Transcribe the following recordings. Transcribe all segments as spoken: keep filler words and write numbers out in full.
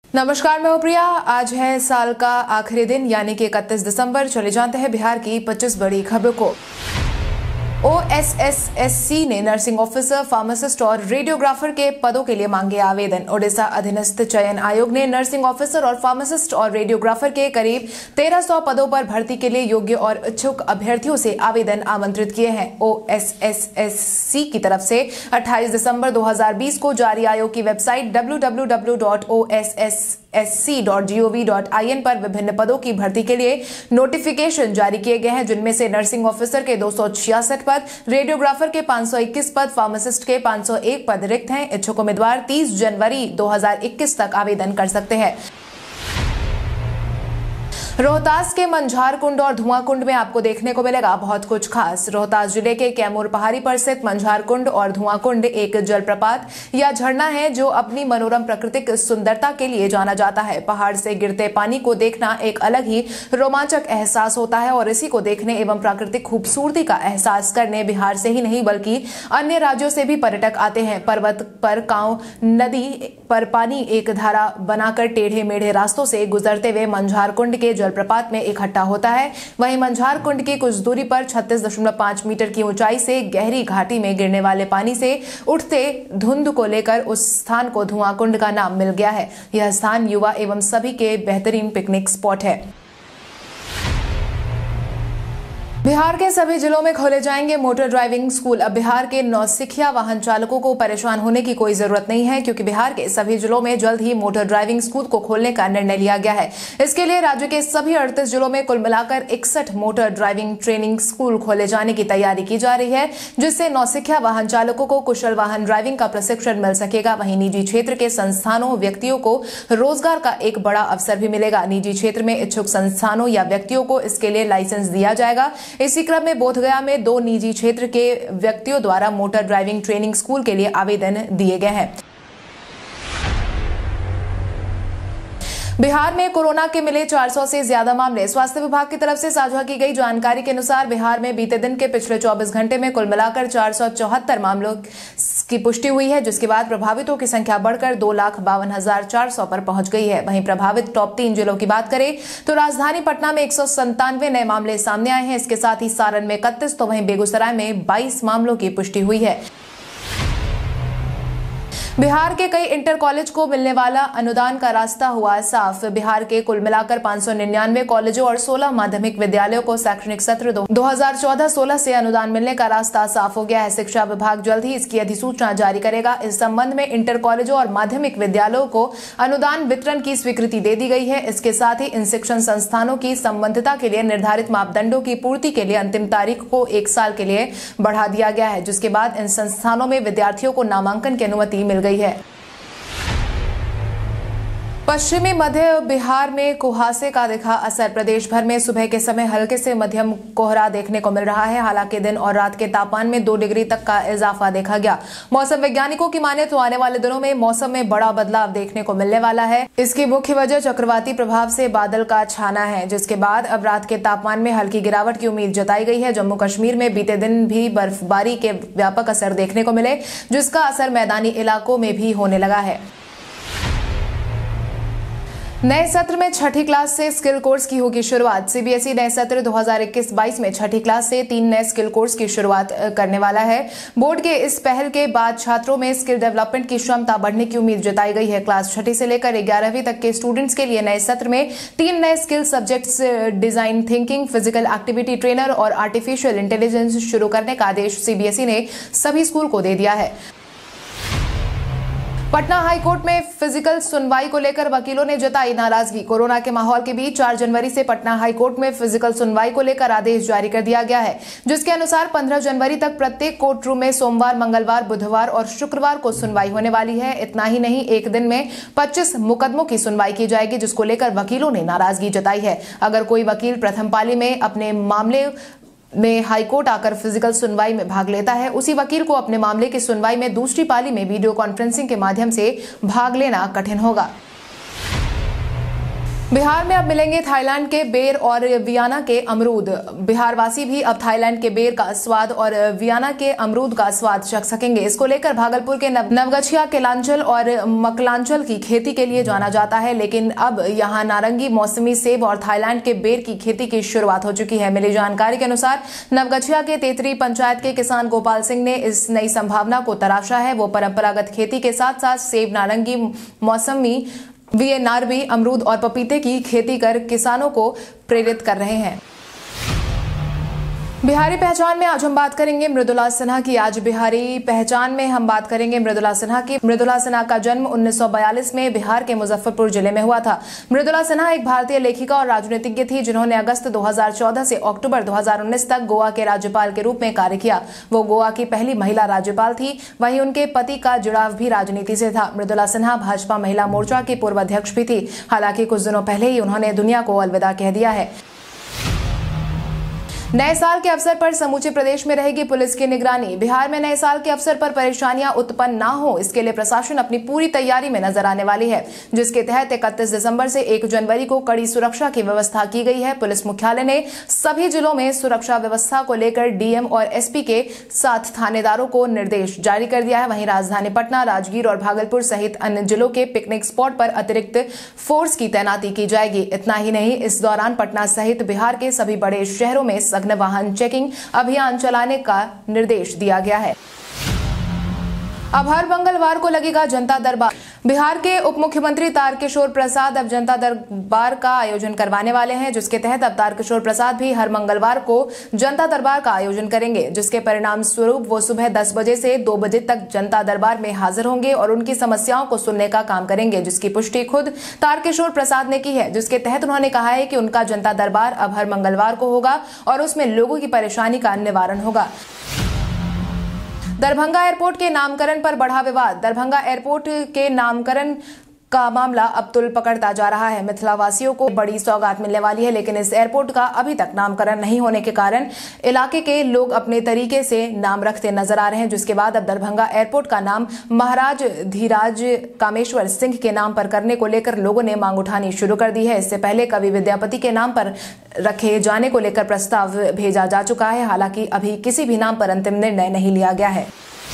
नमस्कार, मैं हूं प्रिया। आज है साल का आखिरी दिन यानी कि इकतीस दिसंबर। चले जानते हैं बिहार की पच्चीस बड़ी खबरों को। O S S S C ने नर्सिंग ऑफिसर, फार्मासिस्ट और रेडियोग्राफर के पदों के लिए मांगे आवेदन। ओडिशा अधीनस्थ चयन आयोग ने नर्सिंग ऑफिसर और फार्मासिस्ट और रेडियोग्राफर के करीब तेरह सौ पदों पर भर्ती के लिए योग्य और इच्छुक अभ्यर्थियों से आवेदन आमंत्रित किए हैं। O S S S C की तरफ से अट्ठाईस दिसंबर दो हज़ार बीस को जारी आयोग की website W W W dot O S S S C dot G O V dot I N पर विभिन्न पदों की भर्ती के लिए नोटिफिकेशन जारी किए गए हैं, जिनमें से नर्सिंग ऑफिसर के दो सौ छियासठ पद, रेडियोग्राफर के पांच सौ इक्कीस पद, फार्मासिस्ट के पांच सौ एक पद रिक्त हैं। इच्छुक उम्मीदवार तीस जनवरी दो हज़ार इक्कीस तक आवेदन कर सकते हैं। रोहतास के मंझार कुंड और धुआं कुंड में आपको देखने को मिलेगा बहुत कुछ खास। रोहतास जिले के कैमूर पहाड़ी पर स्थित मंझार कुंड और धुआं कुंड एक जलप्रपात या झरना है जो अपनी मनोरम प्राकृतिक सुंदरता के लिए जाना जाता है। पहाड़ से गिरते पानी को देखना एक अलग ही रोमांचक एहसास होता है और इसी को देखने एवं प्राकृतिक खूबसूरती का एहसास करने बिहार से ही नहीं बल्कि अन्य राज्यों से भी पर्यटक आते हैं। पर्वत पर कांव नदी पर पानी एक धारा बनाकर टेढ़े मेढ़े रास्तों से गुजरते हुए मंझार कुंड के जलप्रपात में इकट्ठा होता है। वहीं मंझार कुंड की कुछ दूरी पर छत्तीस दशमलव पांच मीटर की ऊंचाई से गहरी घाटी में गिरने वाले पानी से उठते धुंध को लेकर उस स्थान को धुआं कुंड का नाम मिल गया है। यह स्थान युवा एवं सभी के बेहतरीन पिकनिक स्पॉट है। बिहार के सभी जिलों में खोले जाएंगे मोटर ड्राइविंग स्कूल। अब बिहार के नौसिखिया वाहन चालकों को परेशान होने की कोई जरूरत नहीं है, क्योंकि बिहार के सभी जिलों में जल्द ही मोटर ड्राइविंग स्कूल को खोलने का निर्णय लिया गया है। इसके लिए राज्य के सभी अड़तीस जिलों में कुल मिलाकर इकसठ मोटर ड्राइविंग ट्रेनिंग स्कूल खोले जाने की तैयारी की जा रही है, जिससे नौसिखिया वाहन चालकों को कुशल वाहन ड्राइविंग का प्रशिक्षण मिल सकेगा। वहीं निजी क्षेत्र के संस्थानों व्यक्तियों को रोजगार का एक बड़ा अवसर भी मिलेगा। निजी क्षेत्र में इच्छुक संस्थानों या व्यक्तियों को इसके लिए लाइसेंस दिया जाएगा। इसी क्रम में बोधगया में दो निजी क्षेत्र के व्यक्तियों द्वारा मोटर ड्राइविंग ट्रेनिंग स्कूल के लिए आवेदन दिए गए हैं। बिहार में कोरोना के मिले चार सौ से ज्यादा मामले। स्वास्थ्य विभाग की तरफ से साझा की गई जानकारी के अनुसार बिहार में बीते दिन के पिछले चौबीस घंटे में कुल मिलाकर चार सौ चौहत्तर मामलों की पुष्टि हुई है, जिसके बाद प्रभावितों की संख्या बढ़कर दो लाख बावन हजार चार सौ पर पहुंच गई है। वहीं प्रभावित टॉप तीन जिलों की बात करें तो राजधानी पटना में एक सौ संतानवे नए मामले सामने आए हैं। इसके साथ ही सारण में इकतीस तो वहीं बेगूसराय में बाईस मामलों की पुष्टि हुई है। बिहार के कई इंटर कॉलेज को मिलने वाला अनुदान का रास्ता हुआ साफ। बिहार के कुल मिलाकर पांच सौ निन्यानवे कॉलेजों और सोलह माध्यमिक विद्यालयों को शैक्षणिक सत्र दो हजार चौदह सोलह से अनुदान मिलने का रास्ता साफ हो गया है। शिक्षा विभाग जल्द ही इसकी अधिसूचना जारी करेगा। इस संबंध में इंटर कॉलेजों और माध्यमिक विद्यालयों को अनुदान वितरण की स्वीकृति दे दी गई है। इसके साथ ही इन शिक्षण संस्थानों की संबद्धता के लिए निर्धारित मापदंडों की पूर्ति के लिए अंतिम तारीख को एक साल के लिए बढ़ा दिया गया है, जिसके बाद इन संस्थानों में विद्यार्थियों को नामांकन की अनुमति मिल गई है। पश्चिमी मध्य बिहार में कुहासे का दिखा असर। प्रदेश भर में सुबह के समय हल्के से मध्यम कोहरा देखने को मिल रहा है। हालांकि दिन और रात के तापमान में दो डिग्री तक का इजाफा देखा गया। मौसम वैज्ञानिकों की माने तो आने वाले दिनों में मौसम में बड़ा बदलाव देखने को मिलने वाला है। इसकी मुख्य वजह चक्रवाती प्रभाव से बादल का छाना है, जिसके बाद अब रात के तापमान में हल्की गिरावट की उम्मीद जताई गई है। जम्मू कश्मीर में बीते दिन भी बर्फबारी के व्यापक असर देखने को मिले, जिसका असर मैदानी इलाकों में भी होने लगा है। नए सत्र में छठी क्लास से स्किल कोर्स की होगी शुरुआत। सी बी एस ई नए सत्र दो हज़ार इक्कीस बाईस में छठी क्लास से तीन नए स्किल कोर्स की शुरुआत करने वाला है। बोर्ड के इस पहल के बाद छात्रों में स्किल डेवलपमेंट की क्षमता बढ़ने की उम्मीद जताई गई है। क्लास छठी से लेकर ग्यारहवीं तक के स्टूडेंट्स के लिए नए सत्र में तीन नए skill subjects design thinking, physical activity trainer और आर्टिफिशियल इंटेलिजेंस शुरू करने का आदेश सी बी एस ई ने सभी स्कूल को दे दिया है। पटना हाईकोर्ट में फिजिकल सुनवाई को लेकर वकीलों ने जताई नाराजगी। कोरोना के माहौल के बीच चार जनवरी से पटना हाईकोर्ट में फिजिकल सुनवाई को लेकर आदेश जारी कर दिया गया है, जिसके अनुसार पंद्रह जनवरी तक प्रत्येक कोर्ट रूम में सोमवार, मंगलवार, बुधवार और शुक्रवार को सुनवाई होने वाली है। इतना ही नहीं, एक दिन में पच्चीस मुकदमों की सुनवाई की जाएगी, जिसको लेकर वकीलों ने नाराजगी जताई है। अगर कोई वकील प्रथम पाली में अपने मामले में हाईकोर्ट आकर फिजिकल सुनवाई में भाग लेता है, उसी वकील को अपने मामले की सुनवाई में दूसरी पाली में वीडियो कॉन्फ्रेंसिंग के माध्यम से भाग लेना कठिन होगा। बिहार में अब मिलेंगे थाईलैंड के बेर और वियना के अमरूद। बिहारवासी भी अब थाईलैंड के बेर का स्वाद और वियना के अमरूद का स्वाद चख सकेंगे। इसको लेकर भागलपुर के नव, नवगछिया, केलांचल और मकलांचल की खेती के लिए जाना जाता है, लेकिन अब यहां नारंगी, मौसमी सेब और थाईलैंड के बेर की खेती की शुरुआत हो चुकी है। मिली जानकारी के अनुसार नवगछिया के तेतरी पंचायत के किसान गोपाल सिंह ने इस नई संभावना को तराशा है। वो परंपरागत खेती के साथ साथ सेब, नारंगी, मौसमी, वीएनआरबी, अमरूद और पपीते की खेती कर किसानों को प्रेरित कर रहे हैं। बिहारी पहचान में आज हम बात करेंगे मृदुला सिन्हा की। आज बिहारी पहचान में हम बात करेंगे मृदुला सिन्हा की। मृदुला सिन्हा का जन्म उन्नीस सौ बयालीस में बिहार के मुजफ्फरपुर जिले में हुआ था। मृदुला सिन्हा एक भारतीय लेखिका और राजनीतिज्ञ थी, जिन्होंने अगस्त दो हज़ार चौदह से अक्टूबर दो हज़ार उन्नीस तक गोवा के राज्यपाल के रूप में कार्य किया। वो गोवा की पहली महिला राज्यपाल थी। वहीं उनके पति का जुड़ाव भी राजनीति से था। मृदुला सिन्हा भाजपा महिला मोर्चा की पूर्व अध्यक्ष भी थी। हालांकि कुछ दिनों पहले ही उन्होंने दुनिया को अलविदा कह दिया है। नए साल के अवसर पर समूचे प्रदेश में रहेगी पुलिस की निगरानी। बिहार में नए साल के अवसर पर परेशानियां उत्पन्न ना हो, इसके लिए प्रशासन अपनी पूरी तैयारी में नजर आने वाली है, जिसके तहत इकतीस दिसंबर से एक जनवरी को कड़ी सुरक्षा की व्यवस्था की गई है। पुलिस मुख्यालय ने सभी जिलों में सुरक्षा व्यवस्था को लेकर डीएम और एसपी के साथ थानेदारों को निर्देश जारी कर दिया है। वहीं राजधानी पटना, राजगीर और भागलपुर सहित अन्य जिलों के पिकनिक स्पॉट पर अतिरिक्त फोर्स की तैनाती की जाएगी। इतना ही नहीं, इस दौरान पटना सहित बिहार के सभी बड़े शहरों में सघन वाहन चेकिंग अभियान चलाने का निर्देश दिया गया है। अब हर मंगलवार को लगेगा जनता दरबार। बिहार के उप मुख्यमंत्री तारकिशोर प्रसाद अब जनता दरबार का आयोजन करवाने वाले हैं, जिसके तहत अब तारकिशोर प्रसाद भी हर मंगलवार को जनता दरबार का आयोजन करेंगे, जिसके परिणाम स्वरूप वो सुबह दस बजे से दो बजे तक जनता दरबार में हाजिर होंगे और उनकी समस्याओं को सुनने का काम करेंगे, जिसकी पुष्टि खुद तारकिशोर प्रसाद ने की है। जिसके तहत उन्होंने कहा है कि उनका जनता दरबार अब हर मंगलवार को होगा और उसमें लोगों की परेशानी का निवारण होगा। दरभंगा एयरपोर्ट के नामकरण पर बढ़ा विवाद। दरभंगा एयरपोर्ट के नामकरण का मामला अब तुल पकड़ता जा रहा है। मिथिला वासियों को बड़ी सौगात मिलने वाली है, लेकिन इस एयरपोर्ट का अभी तक नामकरण नहीं होने के कारण इलाके के लोग अपने तरीके से नाम रखते नजर आ रहे हैं, जिसके बाद अब दरभंगा एयरपोर्ट का नाम महाराज धीराज कामेश्वर सिंह के नाम पर करने को लेकर लोगों ने मांग उठानी शुरू कर दी है। इससे पहले कवि विद्यापति के नाम पर रखे जाने को लेकर प्रस्ताव भेजा जा चुका है। हालांकि अभी किसी भी नाम पर अंतिम निर्णय नहीं लिया गया है।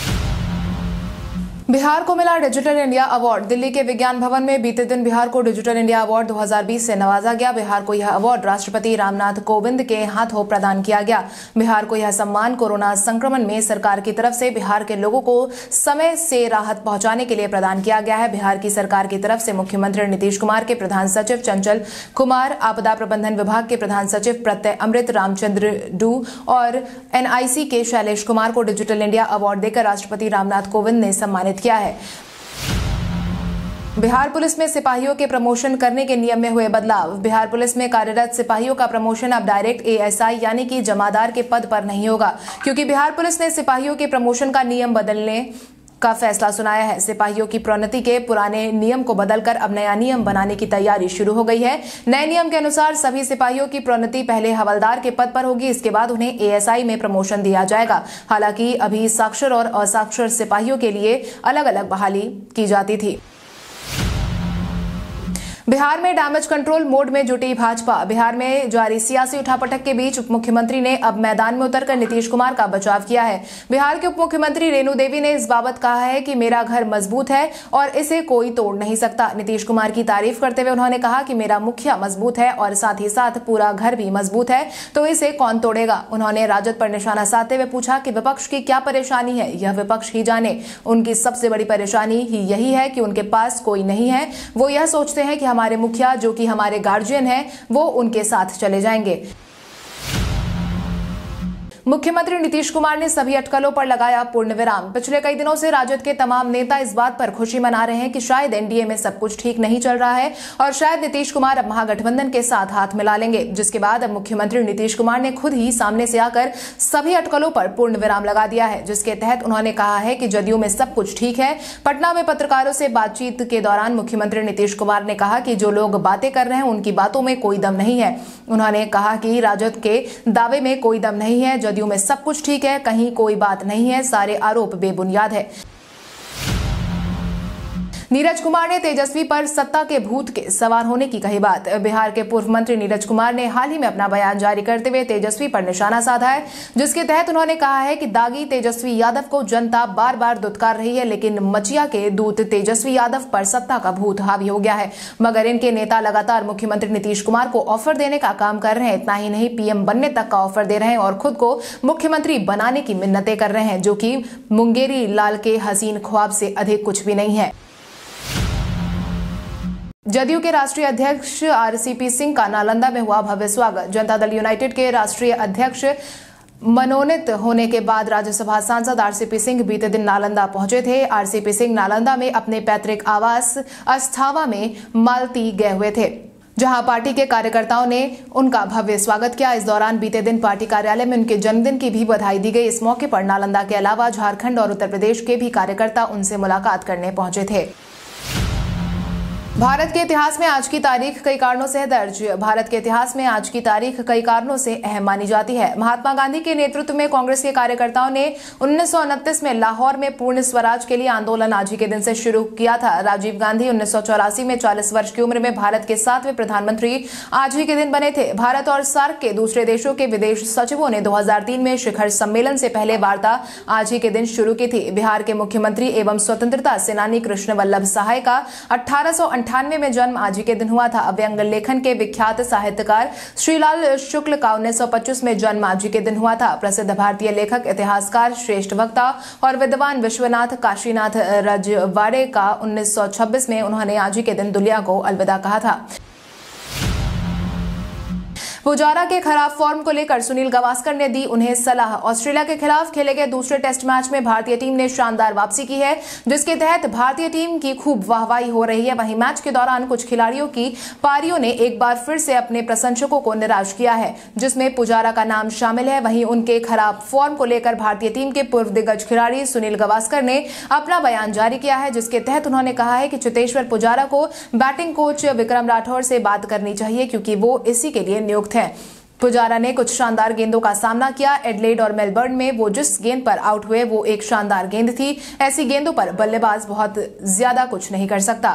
बिहार को मिला डिजिटल इंडिया अवार्ड। दिल्ली के विज्ञान भवन में बीते दिन बिहार को डिजिटल इंडिया अवार्ड दो हज़ार बीस से नवाजा गया। बिहार को यह अवार्ड राष्ट्रपति रामनाथ कोविंद के हाथों प्रदान किया गया। बिहार को यह सम्मान कोरोना संक्रमण में सरकार की तरफ से बिहार के लोगों को समय से राहत पहुंचाने के लिए प्रदान किया गया है। बिहार की सरकार की तरफ से मुख्यमंत्री नीतीश कुमार के प्रधान सचिव चंचल कुमार, आपदा प्रबंधन विभाग के प्रधान सचिव प्रत्यय अमृत रामचंद्र डू और एनआईसी के शैलेश कुमार को डिजिटल इंडिया अवार्ड देकर राष्ट्रपति रामनाथ कोविंद ने सम्मानित किया है। बिहार पुलिस में सिपाहियों के प्रमोशन करने के नियम में हुए बदलाव। बिहार पुलिस में कार्यरत सिपाहियों का प्रमोशन अब डायरेक्ट एएसआई यानी कि जमादार के पद पर नहीं होगा, क्योंकि बिहार पुलिस ने सिपाहियों के प्रमोशन का नियम बदलने का फैसला सुनाया है। सिपाहियों की प्रोन्नति के पुराने नियम को बदलकर अब नया नियम बनाने की तैयारी शुरू हो गई है। नए नियम के अनुसार सभी सिपाहियों की प्रोन्नति पहले हवलदार के पद पर होगी, इसके बाद उन्हें एएसआई में प्रमोशन दिया जाएगा। हालांकि अभी साक्षर और असाक्षर सिपाहियों के लिए अलग अलग बहाली की जाती थी। बिहार में डैमेज कंट्रोल मोड में जुटी भाजपा। बिहार में जारी सियासी उठापटक के बीच उप मुख्यमंत्री ने अब मैदान में उतरकर नीतीश कुमार का बचाव किया है। बिहार के उप मुख्यमंत्री रेणु देवी ने इस बाबत कहा है कि मेरा घर मजबूत है और इसे कोई तोड़ नहीं सकता। नीतीश कुमार की तारीफ करते हुए उन्होंने कहा कि मेरा मुखिया मजबूत है और साथ ही साथ पूरा घर भी मजबूत है, तो इसे कौन तोड़ेगा। उन्होंने राजद पर निशाना साधते हुए पूछा कि विपक्ष की क्या परेशानी है, यह विपक्ष ही जाने। उनकी सबसे बड़ी परेशानी ही यही है कि उनके पास कोई नहीं है। वो यह सोचते हैं कि हमारे मुखिया जो कि हमारे गार्जियन हैं, वो उनके साथ चले जाएंगे। मुख्यमंत्री नीतीश कुमार ने सभी अटकलों पर लगाया पूर्ण विराम। पिछले कई दिनों से राजद के तमाम नेता इस बात पर खुशी मना रहे हैं कि शायद एनडीए में सब कुछ ठीक नहीं चल रहा है और शायद नीतीश कुमार अब महागठबंधन के साथ हाथ मिला लेंगे, जिसके बाद अब मुख्यमंत्री नीतीश कुमार ने खुद ही सामने से आकर सभी अटकलों पर पूर्ण विराम लगा दिया है, जिसके तहत उन्होंने कहा है कि जदयू में सब कुछ ठीक है। पटना में पत्रकारों से बातचीत के दौरान मुख्यमंत्री नीतीश कुमार ने कहा कि जो लोग बातें कर रहे हैं उनकी बातों में कोई दम नहीं है। उन्होंने कहा कि राजद के दावे में कोई दम नहीं है, जदयू में सब कुछ ठीक है, कहीं कोई बात नहीं है, सारे आरोप बेबुनियाद है। नीरज कुमार ने तेजस्वी पर सत्ता के भूत के सवार होने की कही बात। बिहार के पूर्व मंत्री नीरज कुमार ने हाल ही में अपना बयान जारी करते हुए तेजस्वी पर निशाना साधा है, जिसके तहत उन्होंने कहा है कि दागी तेजस्वी यादव को जनता बार बार दुत्कार रही है, लेकिन मचिया के दूत तेजस्वी यादव पर सत्ता का भूत हावी हो गया है। मगर इनके नेता लगातार मुख्यमंत्री नीतीश कुमार को ऑफर देने का काम कर रहे हैं। इतना ही नहीं, पीएम बनने तक का ऑफर दे रहे हैं और खुद को मुख्यमंत्री बनाने की मिन्नतें कर रहे हैं, जो कि मुंगेरी लाल के हसीन ख्वाब से अधिक कुछ भी नहीं है। जदयू के राष्ट्रीय अध्यक्ष आरसीपी सिंह का नालंदा में हुआ भव्य स्वागत। जनता दल यूनाइटेड के राष्ट्रीय अध्यक्ष मनोनीत होने के बाद राज्यसभा सांसद आरसीपी सिंह बीते दिन नालंदा पहुंचे थे। आरसीपी सिंह नालंदा में अपने पैतृक आवास अस्थावा में मालती गए हुए थे, जहां पार्टी के कार्यकर्ताओं ने उनका भव्य स्वागत किया। इस दौरान बीते दिन पार्टी कार्यालय में उनके जन्मदिन की भी बधाई दी गई। इस मौके पर नालंदा के अलावा झारखंड और उत्तर प्रदेश के भी कार्यकर्ता उनसे मुलाकात करने पहुंचे थे। भारत के इतिहास में आज की तारीख कई कारणों से दर्ज। भारत के इतिहास में आज की तारीख कई कारणों से अहम मानी जाती है। महात्मा गांधी के नेतृत्व में कांग्रेस के कार्यकर्ताओं ने उन्नीस सौ उनतीस में लाहौर में पूर्ण स्वराज के लिए आंदोलन आज ही के दिन से शुरू किया था। राजीव गांधी उन्नीस सौ चौरासी में चालीस वर्ष की उम्र में भारत के सातवें प्रधानमंत्री आज ही के दिन बने थे। भारत और सार्क के दूसरे देशों के विदेश सचिवों ने दो हजार तीन में शिखर सम्मेलन से पहले वार्ता आज ही के दिन शुरू की थी। बिहार के मुख्यमंत्री एवं स्वतंत्रता सेनानी कृष्ण वल्लभ सहाय का अठारह सौ अंठानवे में जन्म आज ही के दिन हुआ था। व्यंग लेखन के विख्यात साहित्यकार श्रीलाल शुक्ल का उन्नीस सौ पच्चीस में जन्म आज ही के दिन हुआ था। प्रसिद्ध भारतीय लेखक, इतिहासकार, श्रेष्ठ वक्ता और विद्वान विश्वनाथ काशीनाथ रजवाड़े का उन्नीस सौ छब्बीस में उन्होंने आज ही के दिन दुनिया को अलविदा कहा था। पुजारा के खराब फॉर्म को लेकर सुनील गावस्कर ने दी उन्हें सलाह। ऑस्ट्रेलिया के खिलाफ खेले गए दूसरे टेस्ट मैच में भारतीय टीम ने शानदार वापसी की है, जिसके तहत भारतीय टीम की खूब वाहवाही हो रही है। वहीं मैच के दौरान कुछ खिलाड़ियों की पारियों ने एक बार फिर से अपने प्रशंसकों को निराश किया है, जिसमें पुजारा का नाम शामिल है। वहीं उनके खराब फॉर्म को लेकर भारतीय टीम के पूर्व दिग्गज खिलाड़ी सुनील गावस्कर ने अपना बयान जारी किया है, जिसके तहत उन्होंने कहा है कि चेतेश्वर पुजारा को बैटिंग कोच विक्रम राठौर से बात करनी चाहिए, क्योंकि वो इसी के लिए नियुक्त है। पुजारा ने कुछ शानदार गेंदों का सामना किया। एडलेड और मेलबर्न में वो जिस गेंद पर आउट हुए वो एक शानदार गेंद थी। ऐसी गेंदों पर बल्लेबाज बहुत ज्यादा कुछ नहीं कर सकता।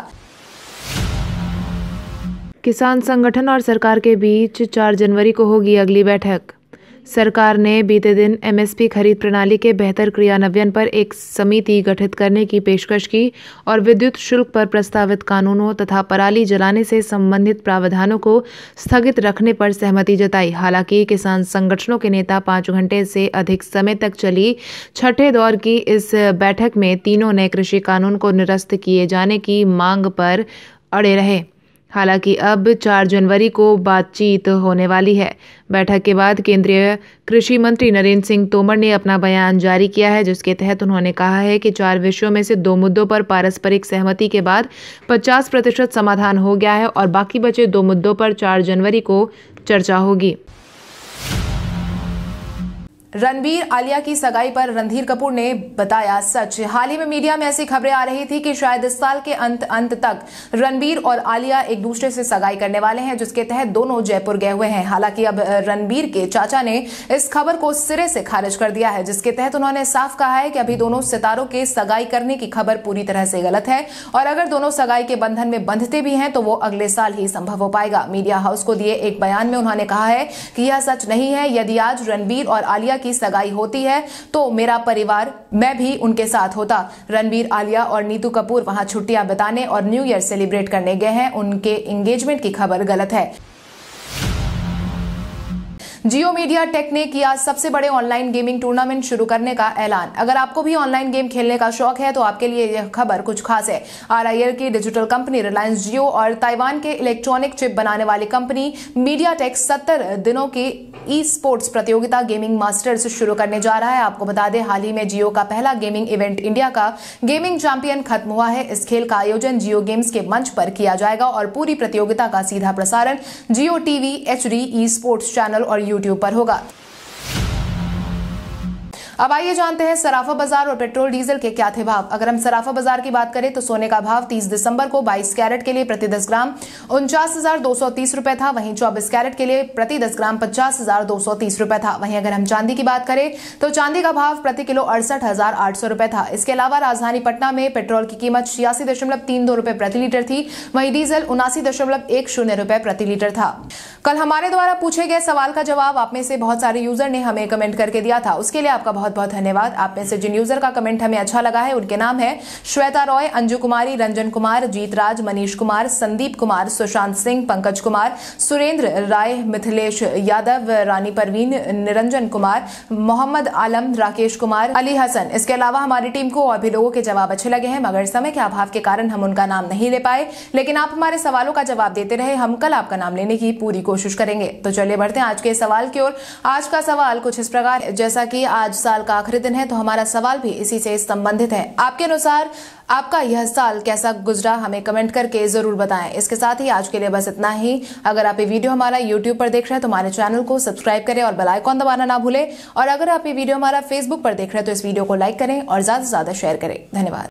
किसान संगठन और सरकार के बीच चार जनवरी को होगी अगली बैठक। सरकार ने बीते दिन एमएसपी खरीद प्रणाली के बेहतर क्रियान्वयन पर एक समिति गठित करने की पेशकश की और विद्युत शुल्क पर प्रस्तावित कानूनों तथा पराली जलाने से संबंधित प्रावधानों को स्थगित रखने पर सहमति जताई। हालांकि किसान संगठनों के नेता पाँच घंटे से अधिक समय तक चली छठे दौर की इस बैठक में तीनों नए कृषि कानून को निरस्त किए जाने की मांग पर अड़े रहे। हालांकि अब चार जनवरी को बातचीत होने वाली है। बैठक के बाद केंद्रीय कृषि मंत्री नरेंद्र सिंह तोमर ने अपना बयान जारी किया है, जिसके तहत उन्होंने कहा है कि चार विषयों में से दो मुद्दों पर पारस्परिक सहमति के बाद पचास प्रतिशत समाधान हो गया है और बाकी बचे दो मुद्दों पर चार जनवरी को चर्चा होगी। रणबीर आलिया की सगाई पर रणधीर कपूर ने बताया सच। हाल ही में मीडिया में ऐसी खबरें आ रही थी कि शायद इस साल के अंत अंत तक रणबीर और आलिया एक दूसरे से सगाई करने वाले हैं, जिसके तहत दोनों जयपुर गए हुए हैं। हालांकि अब रणबीर के चाचा ने इस खबर को सिरे से खारिज कर दिया है, जिसके तहत उन्होंने साफ कहा है कि अभी दोनों सितारों के सगाई करने की खबर पूरी तरह से गलत है और अगर दोनों सगाई के बंधन में बंधते भी हैं तो वो अगले साल ही संभव हो पाएगा। मीडिया हाउस को दिए एक बयान में उन्होंने कहा है कि यह सच नहीं है। यदि आज रणबीर और आलिया की सगाई होती है तो मेरा परिवार, मैं भी उनके साथ होता। रणबीर, आलिया और नीतू कपूर वहां छुट्टियां बिताने और न्यू ईयर सेलिब्रेट करने गए हैं। उनके एंगेजमेंट की खबर गलत है। जियो मीडिया टेक ने किया सबसे बड़े ऑनलाइन गेमिंग टूर्नामेंट शुरू करने का ऐलान। अगर आपको भी ऑनलाइन गेम खेलने का शौक है तो आपके लिए यह खबर कुछ खास है। आरआईएल की डिजिटल कंपनी रिलायंस जियो और ताइवान के इलेक्ट्रॉनिक चिप बनाने वाली कंपनी मीडिया टेक सत्तर दिनों की ई स्पोर्ट्स प्रतियोगिता गेमिंग मास्टर्स शुरू करने जा रहा है। आपको बता दें, हाल ही में जियो का पहला गेमिंग इवेंट इंडिया का गेमिंग चैंपियन खत्म हुआ है। इस खेल का आयोजन जियो गेम्स के मंच पर किया जाएगा और पूरी प्रतियोगिता का सीधा प्रसारण Jio TV, HD, esports channel और यूट्यूब पर होगा। अब आइए जानते हैं सराफा बाजार और पेट्रोल डीजल के क्या थे भाव। अगर हम सराफा बाजार की बात करें तो सोने का भाव तीस दिसंबर को बाईस कैरेट के लिए प्रति दस ग्राम उनचास हजार दो सौ तीस रुपए था। वहीं चौबीस कैरेट के लिए प्रति दस ग्राम पचास हजार दो सौ तीस रुपए था। वहीं अगर हम चांदी की बात करें तो चांदी का भाव प्रति किलो अड़सठ हजार आठ सौ रुपए था। इसके अलावा राजधानी पटना में पेट्रोल की कीमत छियासी दशमलव तीन दो रुपए प्रति लीटर थी। वहीं डीजल उनासी दशमलव एक शून्य रुपए प्रति लीटर था। कल हमारे द्वारा पूछे गए सवाल का जवाब आप में से बहुत सारे यूजर ने हमें कमेंट करके दिया था, उसके लिए आपका बहुत बहुत धन्यवाद। आप में से जिन यूजर का कमेंट हमें अच्छा लगा है उनके नाम है श्वेता रॉय, अंजू कुमारी, रंजन कुमार, जीत राज, मनीष कुमार, संदीप कुमार, सुशांत सिंह, पंकज कुमार, सुरेंद्र राय, मिथिलेश यादव, रानी परवीन, निरंजन कुमार, मोहम्मद आलम, राकेश कुमार, अली हसन। इसके अलावा हमारी टीम को और भी लोगों के जवाब अच्छे लगे हैं, मगर समय के अभाव के कारण हम उनका नाम नहीं ले पाए, लेकिन आप हमारे सवालों का जवाब देते रहे। हम कल आपका नाम लेने की पूरी कोशिश करेंगे। तो चलिए बढ़ते हैं आज के सवाल की ओर। आज का सवाल कुछ इस प्रकार है, जैसा कि आज साल का आखिरी दिन है तो हमारा सवाल भी इसी से संबंधित है। आपके अनुसार आपका यह साल कैसा गुजरा, हमें कमेंट करके जरूर बताएं। इसके साथ ही आज के लिए बस इतना ही। अगर आप ये वीडियो हमारा यूट्यूब पर देख रहे हैं तो हमारे चैनल को सब्सक्राइब करें और बेल आइकॉन दबाना ना भूलें। और अगर आप ये वीडियो हमारा फेसबुक पर देख रहे हैं तो इस वीडियो को लाइक करें और ज्यादा से ज्यादा शेयर करें। धन्यवाद।